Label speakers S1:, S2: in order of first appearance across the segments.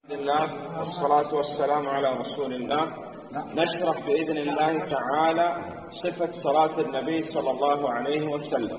S1: الله والصلاة والسلام على رسول الله. نشرح بإذن الله تعالى صفة صلاة النبي صلى الله عليه وسلم.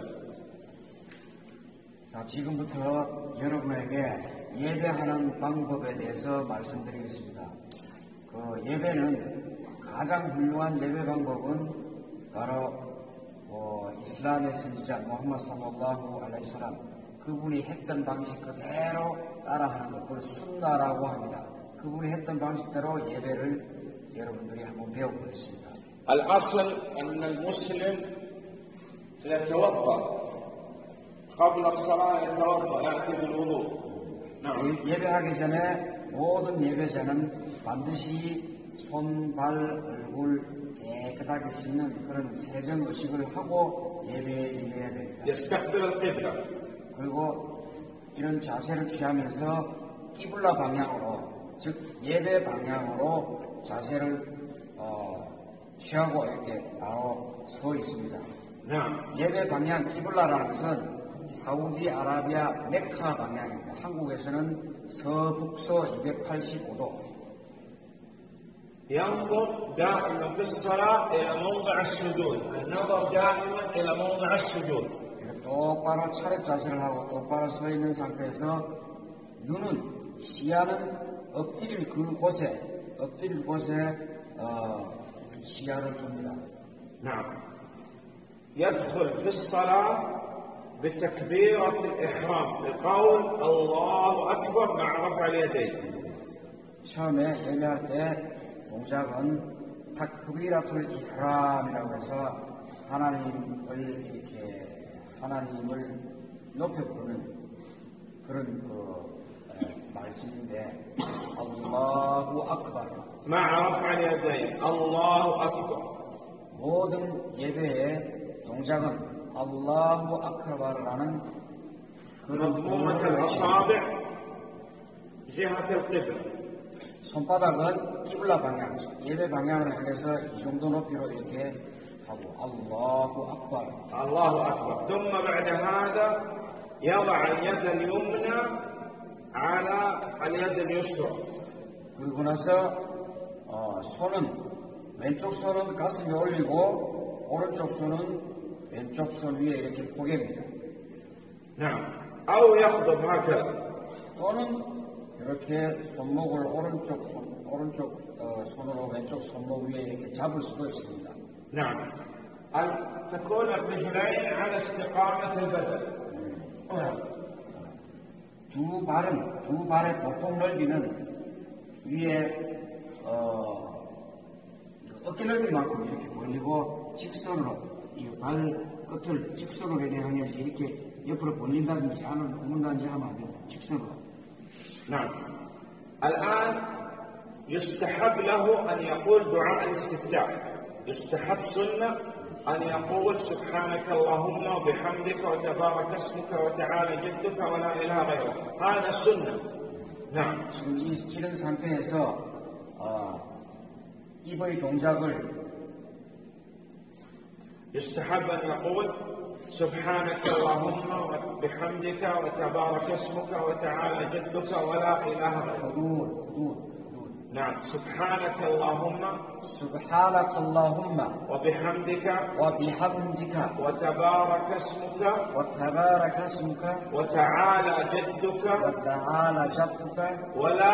S2: 자, 지금부터 여러분에게 예배하는 방법에 대해서 말씀드리겠습니다. 그 예배는 가장 훌륭한 예배 방법은 바로 이슬람의 선지자 무함마드 살랄라후 알라이히 살람 그분이 했던 방식 그대로 따라하는 것, 그걸 순나라고 합니다. 그분이 했던 방식대로 예배를 여러분들이 한번 배워보겠습니다.
S1: الأصل أن المسلم يتوضأ قبل الصلاة يتوضأ يأتي بالوضوء.
S2: 예배하기 전에 모든 예배자는 반드시 손, 발, 얼굴 깨끗하게 씻는 그런 세정 의식을 하고 예배에 임해야 됩니다.
S1: يستقبل القبلة.
S2: 그리고 이런 자세를 취하면서 끼블라 방향으로, 즉 예배 방향으로 자세를 취하고 이렇게 바로 서 있습니다. 예배 방향 끼블라라는 것은 사우디아라비아 메카 방향입니다. 한국에서는 서북서 285도.
S1: ينظر دائما في الصلاة إلى موضع السجود. النظر دائما إلى موضع السجود.
S2: 똑바로 차렷 자세를 하고 똑바로 서 있는 상태에서 눈은 시야는 엎드릴 곳에 시야를 둡니다.
S1: نعم. يدخل في الصلاة بتكبيرة الإحرام بقول الله أكبر مع رفع اليدين.
S2: 처음에 예배할 때 동작은 타크비라툴 이흐람이라고 해서 하나님을 높여 부르는 그런 말씀인데 알라후 악bar
S1: مع رفع اليدين الله أكبر.
S2: 모든 예배의 동작은 알라후 악bar라는 그런
S1: مضمومة الأصابع جهة القبلة.
S2: 손바닥은 끼블라 방향, 예배 방향을 향해서 이 정도 높이로 이렇게 하고 알라후 악bar.
S1: الله أكبر. ثم بعد هذا يضع اليد اليمنى على اليد اليسرى.
S2: 그리고 나서 왼쪽 손은 가슴에 올리고 오른쪽 손은 왼쪽 손 위에 이렇게 포개입니다.
S1: نعم. أو يقبض هكذا.
S2: 또는 이렇게 손목을 오른쪽 손으로 왼쪽 손목 위에 이렇게 잡을 수도 있습니다.
S1: نعم. تكون الرجلين على استقامة البدن.
S2: 두 발의 보통 넓이는 위에 어깨 넓이만큼 이렇게 벌리고 직선으로 이 발 끝을 직선으로 향해서 이렇게 옆으로 벌린다든지 안을 구문다든지 하면 안 됩니다. 직선으로.
S1: نعم. الآن يستحب له أن يقول دعاء الاستفتاح. يستحب سنة أن يقول سبحانك اللهم وبحمدك وتبارك اسمك وتعالى جدك ولا إله غيرك. هذا سنة. نعم.
S2: 지금 이런 상태에서 입의 동작을
S1: يستحب أن يقول سبحانك اللهم وبحمدك وتبارك اسمك وتعالى جدك ولا إله غيرك. نعم. سبحانك اللهم وبحمدك وتبارك اسمك وتعالى جدك ولا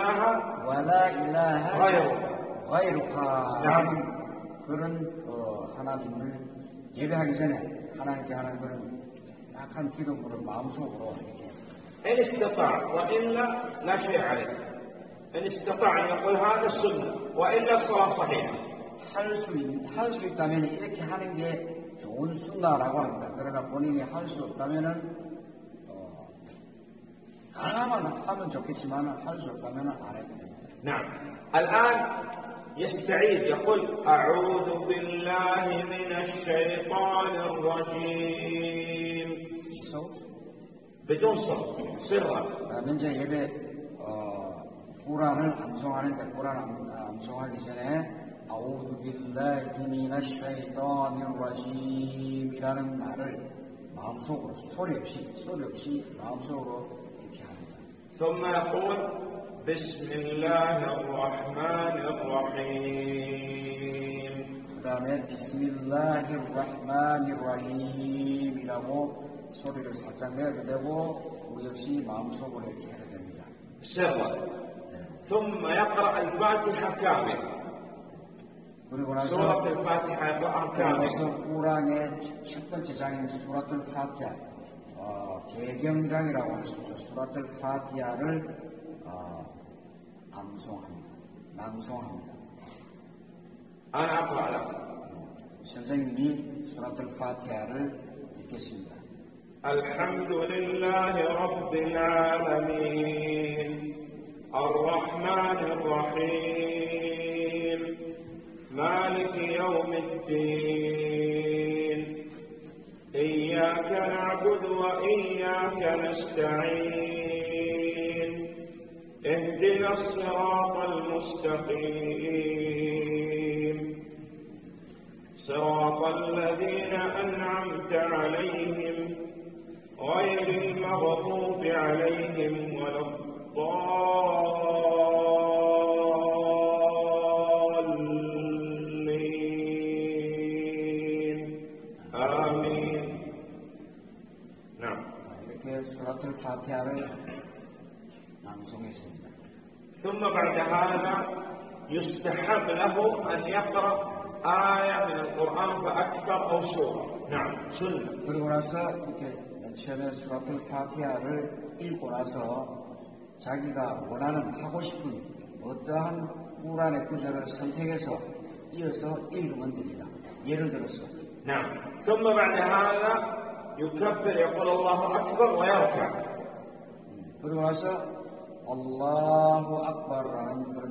S1: إله غيرك.
S2: نعم. 그런 하나님을 예배하기 전에 하나님께 하는 그런 약한 기도를 마음속으로 이렇게
S1: إن استطاع وإلا لا شيء عليه. إن استطاع أن يقول هذا السنة وإلا الصلاة صحيحة.
S2: 할 수 있다면 이렇게 하는 게 좋은 순나라고 합니다. 그러나 본인이 할 수 없다면은 가능하면 하면 좋겠지만 할 수 없다면 안 해도 됩니다.
S1: نعم. الآن يستعيذ يقول أعوذ بالله من الشيطان الرجيم بدون صوت سرا.
S2: 먼저 예배 꾸란을 암송하는데 꾸란 암송하기 전에 아우두 빌라히 미나sh 샤이탄ir 라짐이라는 말을 마음속으로 소리 없이 마음속으로 이렇게 합니다.
S1: ثم يقول بسم الله الرحمن الرحيم.
S2: 그 다음에 비스밀라히르라흐마니르라힘이라고 소리를 살짝 내도 되고 우리 역시 마음속으로 이렇게 해야 됩니다.
S1: سرا. ثم يقرأ الفاتحة كامل.
S2: 그리고 나서
S1: سورة الفاتحة يقرأها كامل.
S2: 꾸란의 첫 번째 장인 수라툴 파티하, 개경장이라고 할 수 있죠. 수라툴 파티하를 낭송합니다.
S1: أنا أقرأ لك.
S2: 선생님이 수라툴 파티하를 읽겠습니다.
S1: الحمد لله رب العالمين الرحمن الرحيم مالك يوم الدين إياك نعبد وإياك نستعين اهدنا الصراط المستقيم صراط الذين أنعمت عليهم غير المغضوب عليهم ولا الضالين آمين. نعم.
S2: 이렇게 수라툴 파티하를 낭송했습니다.
S1: ثم بعد هذا يستحب له أن يقرأ آية من القرآن فأكثر أو سورة. نعم سنة.
S2: 그리고 나서 이렇게 맨 처음에 수라툴 파티하를 읽고 나서 자기가 원하는 하고 싶은 어떠한 꾸란의 구절을 선택해서 이어서 읽으면 됩니다. 예를 들어서
S1: نعم. ثم بعد هذا يكبر يقول الله أكبر ويركع.
S2: 그리고 나서 알라후 악바르라는 그런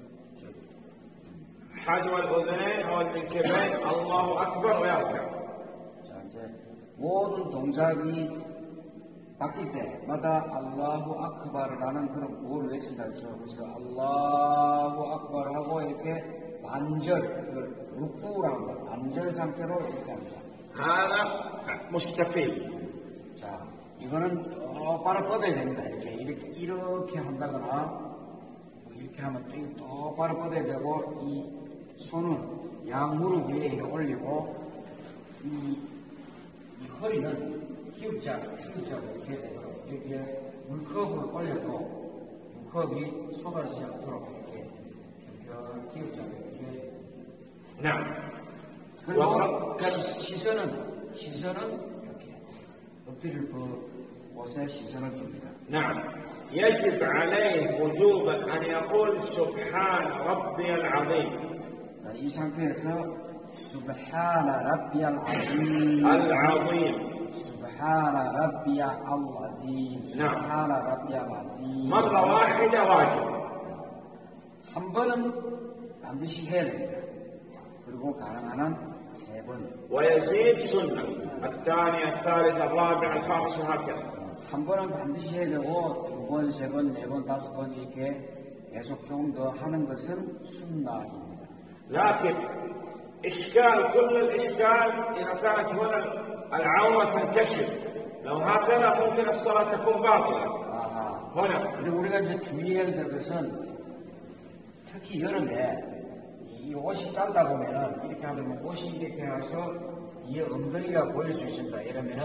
S1: حجو الأذنين أو المنكبين الله أكبر ويركع.
S2: 자, 이제 모든 동작이 바뀔 때마다 알라후 악바르라는 그런 구호를 외친다 했죠. 그래서 알라후 악바르하고 이렇게 반절, 이걸 루쿠라는 거, 반절 상태로 이렇게 합니다.
S1: هذا مستقيم.
S2: 자, 이거는 똑바로 뻗어야 됩니다. 이렇게 한다거나 이렇게 하면 똑바로 뻗어야 되고 이 손은 양무릎 위에 이렇게 올리고 이 허리는 기울자로 이렇게 되도록 이렇게 물컵을 올려도 물컵이 쏟아지지 않도록 이렇게 기울자로 이렇게.
S1: نعم.
S2: 그리고 시선은 이렇게 엎드릴 그 곳에 시선을 둡니다.
S1: نعم. يجب عليه وجوبا أن يقول سبحان ربي العظيم.
S2: 자, 이 상태에서 수브하나 라비알 아짐
S1: العظيم.
S2: 수브하나 라비알 아짐 수브하나 라비알 아짐
S1: مرة واحدة واجب.
S2: 한 번은 반드시 해야 됩니다. 그리고 가능한 한 3번.
S1: ويزيد سنة. الثانية الثالثة الرابعة الخامسة هكذا.
S2: 한 번은 반드시 해야 되고 2번, 3번, 4번, 5번 이렇게 계속 조금 더 하는 것은 순나입니다.
S1: لكن إشكال كل الإشكال إذا كانت هنا العورة تنكشف. لو هكذا ممكن الصلاة تكون باطلة.
S2: 아하.
S1: هنا.
S2: 근데 우리가 이제 주의해야 될 것은 특히 여름에 이 옷이 짧다 보면은 이렇게 하면 옷이 이렇게 해서 뒤에 엉덩이가 보일 수 있습니다. 이러면은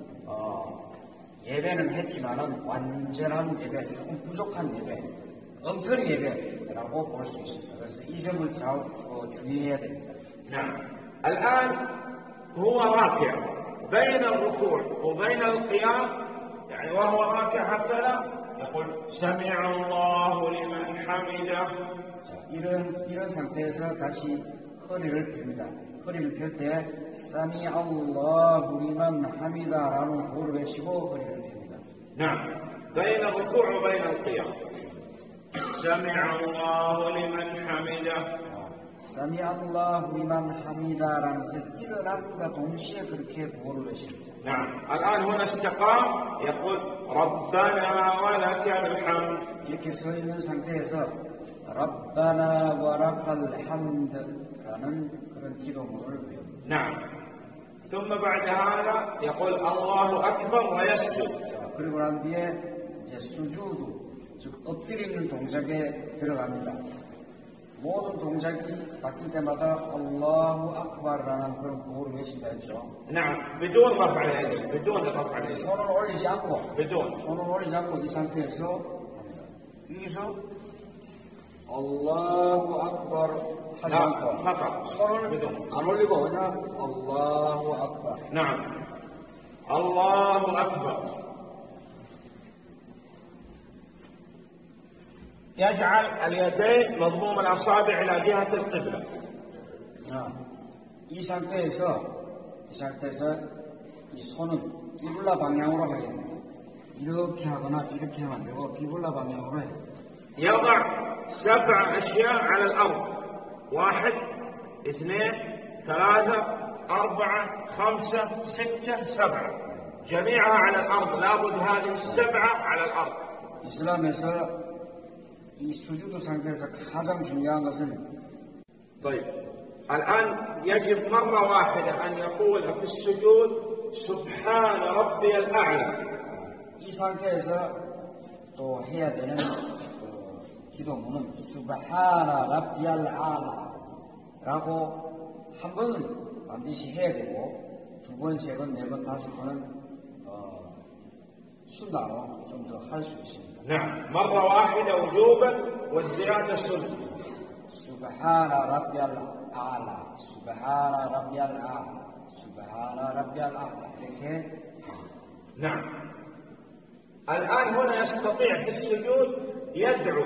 S2: 예배는 했지만은 완전한 예배, 조금 부족한 예배, 엉터리 예배라고 볼 수 있습니다. 그래서 이 점을 주의해야 됩니다.
S1: نعم. الآن هو راكع بين الركوع وبين القيام يعني وهو راكع هكذا يقول سمع الله لمن حمده.
S2: 자, 이런 상태에서 다시 허리를 펴니다. 허리를 펼 때 사미 알라후 리만 하미다라는 구호를 외치고 허리를 펴니다.
S1: نعم. بين الركوع وبين القيام سمع الله لمن حمده.
S2: 사미 알라후 리만 하미다라는 것은 일어남과 동시에 그렇게 구호를 외칩니다.
S1: نعم. الآن هنا استقام يقول ربنا ولك الحمد.
S2: 이렇게 서 있는 상태에서 ربنا ولك الحمد라는 그런 기도문을 외웁니다.
S1: نعم. ثم بعد هذا يقول الله أكبر ويسجد.
S2: 자, 그리고 난 뒤에 이제 수주도 즉 엎드리는 동작에 들어갑니다. 모든 동작이 바뀔 때마다 알라후 악바르라는 그런 구호를 외친다 했죠.
S1: نعم بدون رفع اليدين بدون رفع اليدين
S2: 손을 올리지 않고
S1: بدون
S2: 손을 올리지 않고 이 상태에서 여기서 알라후 악바르 하지 않고
S1: فقط
S2: 손을
S1: بدون
S2: 안 올리고 그냥 알라후 악바르.
S1: نعم الله أكبر يجعل اليدين مضموم الأصابع إلى جهة القبلة
S2: 이 상태에서 이 손은 기블라 방향으로 하게 됩니다. 이렇게 하거나 이렇게 하면 안 되고 기블라 방향으로 해요.
S1: يضع 7 أشياء على الأرض 1 2 3 4 5 6 7 جميعها على الأرض لابد هذه 7 على الأرض.
S2: 이슬람에서 이 수주도 상태에서 가장 중요한 것은
S1: طيب الآن يجب مرة واحدة أن يقول في السجود سبحان ربي الأعلى.
S2: 이 상태에서 또 해야 되는 기도문은 수바하나 라비알 아라라고 한 번은 반드시 해야 되고 두 번, 세 번, 네 번, 다섯 번은 순나로 좀 더 할 수 있습니다.
S1: نعم مرة واحدة وجوبا والزيادة سنة.
S2: سبحان ربي الأعلى سبحان ربي الأعلى سبحان ربي الأعلى 이렇게.
S1: نعم الآن هنا يستطيع في السجود يدعو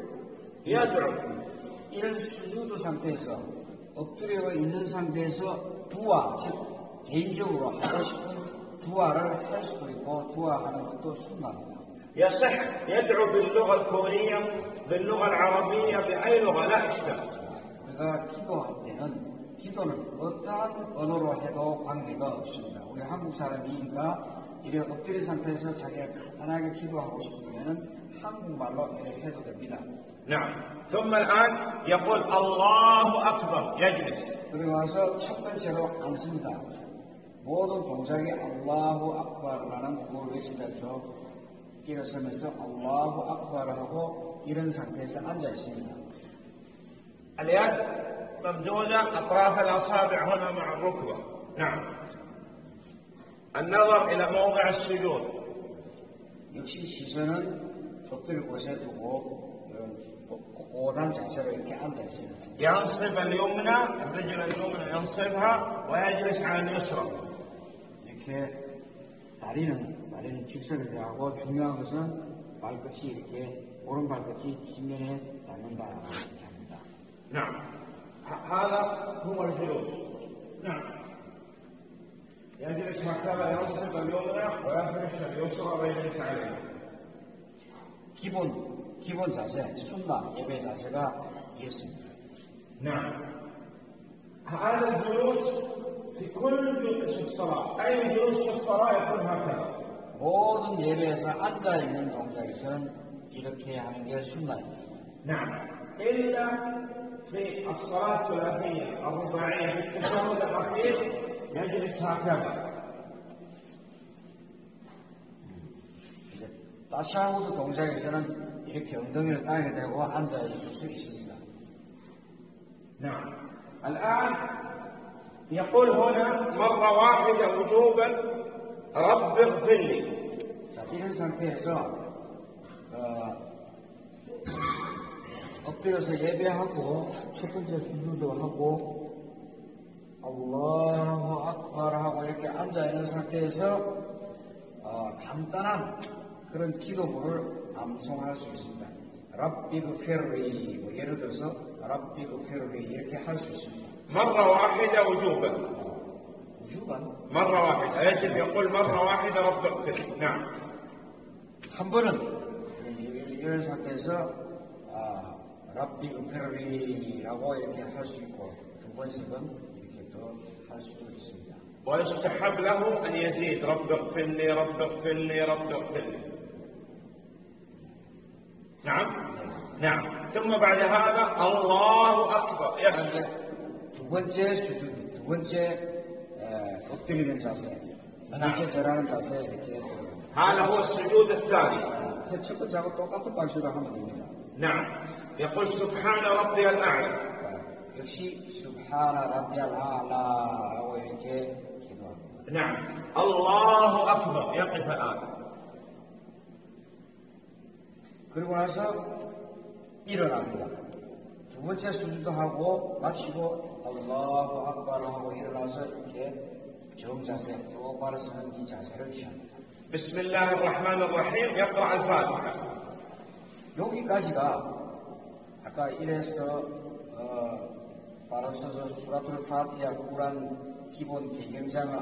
S2: 이런 수주도 상태에서 엎드려 있는 상태에서 두아 즉 개인적으로 하고 싶은 두아를 할 수도 있고 두아하는 것도 순납니다.
S1: يصح يدعو باللغة الكورية باللغة العربية بأي لغة لا إشكال.
S2: 우리가 기도할 때는 기도는 어떠한 언어로 해도 관계가 없습니다. 우리 한국 사람이니까 이렇게 엎드린 상태에서 자기가 간단하게 기도하고 싶으면 한국말로 이렇게 해도 됩니다.
S1: نعم ثم الآن يقول الله أكبر يجلس.
S2: 그리고 나서 첫 번째로 앉습니다. 모든 동작에 알라후 악바르라는 구호를 외친다죠. 일어서면서 알라후 악바르 하고 이런 상태에서 앉아 있습니다.
S1: اليد ممدودة أطراف الأصابع هنا مع الركبة. نعم النظر إلى موضع السجود.
S2: 역시 시선은 엎드릴 곳에 두고 이런 고단 자세로 이렇게 앉아 있습니다.
S1: ينصب اليمنى الرجل اليمنى ينصبها ويجلس على اليسرى.
S2: 이렇게 다리는 직선을 하고 중요한 것은 발끝이 이렇게 오른 발끝이 지면에 닿는다 이렇게 합니다.
S1: نعم هذا هو الجلوس. نعم يجلس هكذا ينصب اليمنى ويفرش اليسرى ويجلس عليها.
S2: 기본 자세, 순나 예배 자세가 이렇습니다.
S1: نعم هذا الجلوس في كل جلوس الصلاة أي جلوس في الصلاة يكون هكذا.
S2: 모든 예배에서 앉아 있는 동작에서는 이렇게 하는 게 순나입니다.
S1: نعم إلا في الصلاة الثلاثية الرباعية في التشهد الأخير يجلس هكذا.
S2: 타샤후드 동작에서는 이렇게 엉덩이를 땅에 대고 앉아 있을 수 있습니다.
S1: نعم الآن يقول هنا مرة واحدة وجوبا رب اغفر لي.
S2: 자, 이런 상태에서 엎드려서 예배하고 첫 번째 수주도 하고 알라후 악바르 하고 이렇게 앉아 있는 상태에서 간단한 그런 기도문을 암송할 수 있습니다. rabbighfirli 뭐 예를 들어서 rabbighfirli 이렇게 할 수 있습니다.
S1: مرة واحدة وجوبا. مرة واحدة يجب يقول مرة واحدة رب اغفر لي. نعم
S2: 한 번은 이런 상태에서 rabbighfirli라고 이렇게 할 수 있고 두 번, 세 번 이렇게 더 할 수도 있습니다.
S1: ويستحب له أن يزيد رب اغفر لي رب اغفر لي رب اغفر لي. نعم ثم بعد هذا الله أكبر يسجد.
S2: 두 번째 수준, 두 번째 엎드리는 자세, 두 번째 절하는 자세 이렇게
S1: هذا هو السجود الثاني.
S2: 첫 번째하고 똑같은 방식으로 하면 됩니다.
S1: نعم. يقول سبحان ربي الأعلى.
S2: 역시 subhana rabbiyal a'la라고 이렇게 기도합니다.
S1: نعم. الله أكبر. يقف الآن.
S2: 그리고 나서 일어납니다. 두 번째 수주도 하고 마치고 알라후 악바를 하고 일어나서 이렇게 정자세 똑바로 서는 이 자세를 취합니다.
S1: بسم الله الرحمن الرحيم. يقرأ الفاتحة.
S2: 여기까지가 아까 이래서 바로 서서 수라툴 파티하 꾸란 기본 배경장을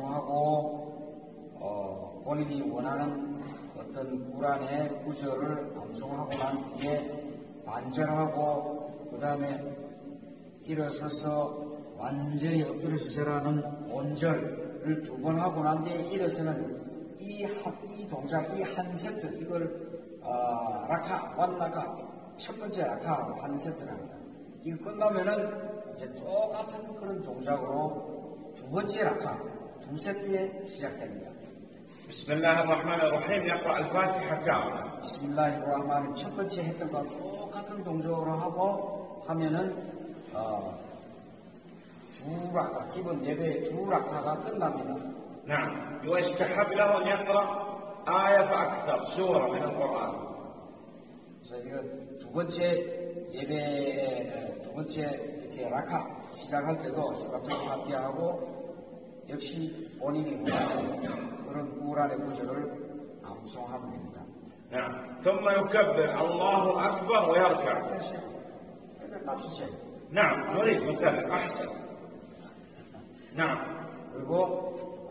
S2: 암송하고 본인이 원하는 어떤 꾸란의 구절을 암송하고 난 뒤에 반절하고 그 다음에 일어서서 완전히 엎드려서 절하는 온절을 두 번 하고 난 뒤에 일어서는 이 동작, 이 한 세트, 이걸 라카, 완라카, 첫 번째 라카하고 한 세트를 합니다. 이거 끝나면은 이제 똑같은 그런 동작으로 두 번째 라카, 두 세트에 시작됩니다.
S1: بسم الله الرحمن الرحيم. يقرأ الفاتحة كاملة.
S2: 비스밀라히르rah마니 첫 번째 했던 거 똑같은 동작으로 하고 하면은 두 라카, 기본 예배의 두 라카가 끝납니다.
S1: نعم. ويستحب له أن يقرأ آية فأكثر سورة من القرآن.
S2: 그래서 이거 두 번째 예배의 두 번째 이렇게 라카 시작할 때도 수라툴 파티하고 역시 본인이 원하는 그런 꾸란의 구절을 암송하면 됩니다.
S1: نعم. ثم يكبر الله أكبر ويركع. نعم. نريد نكرر أحسن. نعم.
S2: 그리고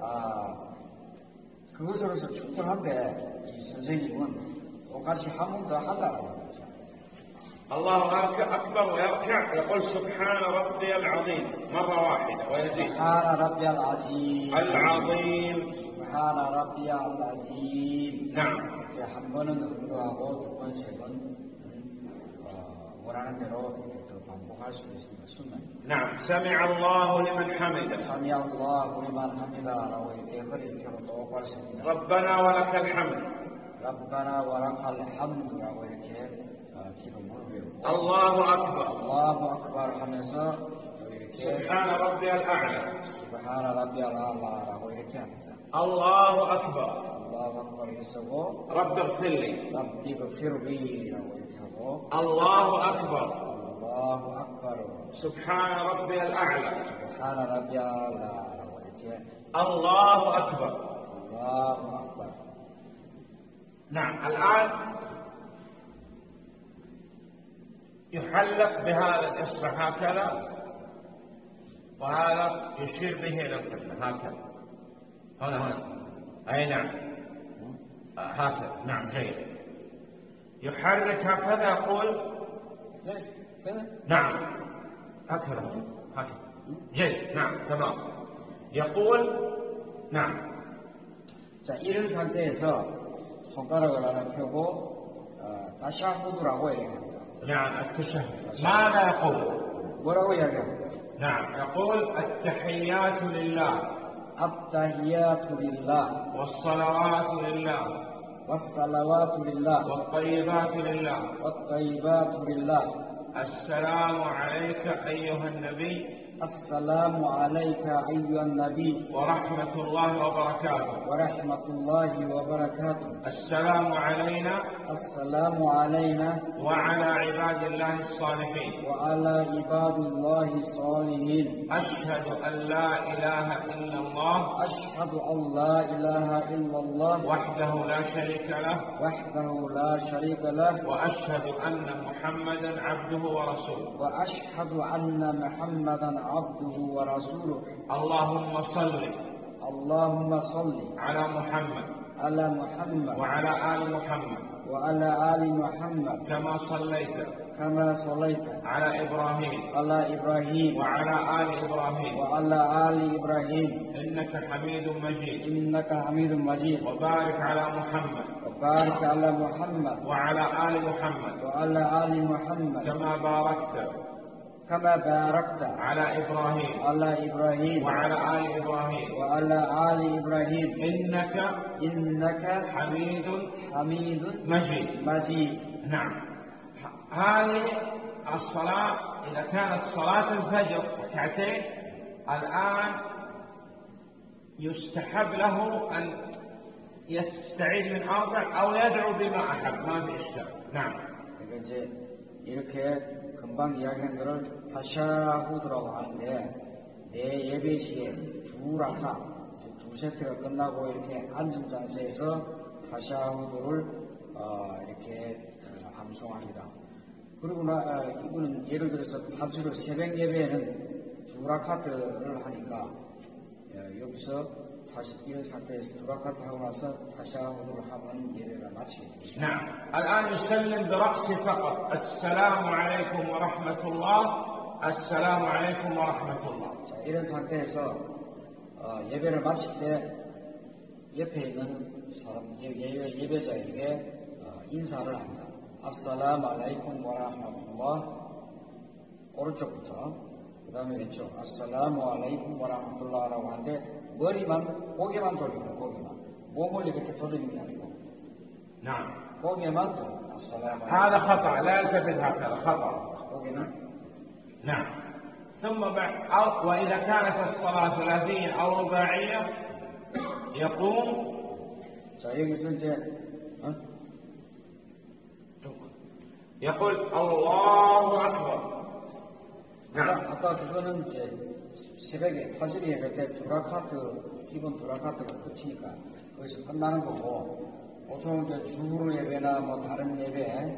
S2: 그것으로서 충분한데 이 선생님은 똑같이 한 번 더 하자고 하죠.
S1: الله أكبر ويركع. يقول سبحان ربي العظيم مرة واحدة ويزيد.
S2: سبحان ربي العظيم.
S1: العظيم.
S2: سبحان ربي العظيم.
S1: نعم.
S2: 한 번은 응도하고 두 번, 세 번 원하는 대로 또 반복할 수 있습니다. 순간입니다.
S1: نعم. سمع الله لمن حمده.
S2: سمع الله لمن حمد라고 이렇게 허리를 펴고 똑바로 씁니다.
S1: ربنا ولك الحمد.
S2: ربنا ولك الحمد라고 이렇게 기도문을 외우고
S1: الله أكبر.
S2: الله أكبر 하면서 이렇게
S1: سبحان ربي الأعلى.
S2: سبحان ربي الأعلا라고 이렇게 합니다.
S1: الله أكبر.
S2: الله أكبر 이렇게 쓰고
S1: رب اغفر لي.
S2: ربي اغفر لي라고 이렇게 하고
S1: الله أكبر.
S2: الله أكبر
S1: سبحان ربي الأعلى.
S2: سبحان ربي الأعلا라고 이렇게
S1: الله أكبر.
S2: الله أكبر.
S1: نعم. الآن يحلق بهذا الإصبع هكذا وهذا يشير به إلى القبلة هكذا. هنا أي نعم. هكذا. نعم. جيد. يحرك هكذا يقول نعم. هكذا. هكذا. جيد. نعم. تمام. يقول نعم.
S2: 자, 이런 상태에서 손가락을 하나 펴고 타샤후드라고 얘기합니다.
S1: نعم. التشهد. ماذا يقول؟
S2: 뭐라고 이야기합니까?
S1: نعم. يقول التحيات لله
S2: التحيات لله
S1: والصلوات لله
S2: والصلوات لله
S1: والطيبات لله
S2: والطيبات لله
S1: السلام عليك أيها النبي
S2: السلام عليك أيها النبي
S1: ورحمة الله وبركاته.
S2: ورحمة الله وبركاته.
S1: السلام علينا
S2: السلام علينا
S1: وعلى عباد الله الصالحين.
S2: وعلى عباد الله الصالحين.
S1: أشهد أن لا إله إلا الله
S2: أشهد أن لا إله إلا الله
S1: وحده لا شريك له
S2: وحده لا شريك له
S1: وأشهد أن محمدا عبده ورسوله.
S2: وأشهد أن محمدا عبده ورسوله.
S1: اللهم صل
S2: اللهم صل
S1: على محمد
S2: على محمد
S1: وعلى آل محمد
S2: وعلى آل محمد
S1: كما صليت
S2: كما صليت
S1: على إبراهيم
S2: على إبراهيم
S1: وعلى آل إبراهيم
S2: وعلى آل إبراهيم
S1: إنك حميد مجيد.
S2: إنك حميد مجيد.
S1: وبارك على محمد
S2: وبارك على محمد
S1: وعلى آل محمد
S2: وعلى آل محمد
S1: كما باركت
S2: كما باركت
S1: على إبراهيم
S2: على إبراهيم
S1: وعلى آل إبراهيم
S2: وعلى آل إبراهيم
S1: إنك
S2: حميد مجيد.
S1: نعم. هذه الصلاة إذا كانت صلاة الفجر ركعتين، الآن يستحب له أن يستعيذ من 4 أو يدعو بما أحب، ما في إشكال. نعم.
S2: 이제 이렇게 금방 이야기한 거를 타샤후드라고 하는데, 내 예배 시에 2라카, 2세트가 끝나고 이렇게 앉은 자세에서 타샤후드를 이렇게 암송합니다. 그리고 이거는 예를 들어서 파주로 새벽 예배에는 2라카트를 하니까 여기서 다시 이런 상태에서 2라카트 하고 나서 타샤후드를 하면 예배가 마치게 됩니다.
S1: نعم. الآن يسلم برأسه فقط. السلام عليكم ورحمة الله. السلام عليكم ورحمة الله.
S2: 자, 이런 상태에서 예배를 마칠 때 옆에 있는 사람, 예배자에게 인사를 합니다. 아살라무 알라이쿰 와라흐마툴라ህ. 오른쪽부터 그 다음에 왼쪽 아살라무 알라이쿰 와라흐마툴라ህ라고 하는데, 고개만 돌립니다. 고개만. 몸을 이렇게 돌리는 게 아니고.
S1: نعم.
S2: 고개만 돌립니다. 아살라무
S1: هذا خطأ، لا يلتفت هكذا، خطأ.
S2: 고개는.
S1: نعم. ثم بعد وإذا كانت الصلاة ثلاثية أو رباعية يقوم.
S2: 자, 여기서 이제
S1: يقول الله أكبر. نعم.
S2: 아까 그거는 이제 새벽에 파주리 예배 때 기본 2라카트가 끝이니까 거기서 끝나는 거고, 보통 이제 주로 예배나 뭐 다른 예배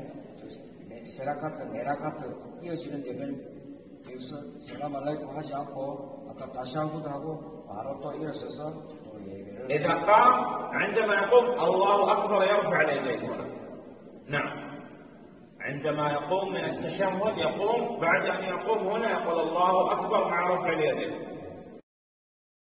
S2: 3라카트, 4라카트 이어지는 예배는 여기서 살람 알라이쿰 하지 않고 아까 타샤후드 하고 바로 또 일어서서 또 예배를.
S1: إذا قام عندما يقوم الله أكبر يرفع اليدين هنا. نعم. عندما يقوم من التشهد يقوم، بعد أن يقوم هنا يقول الله أكبر مع رفع اليدين.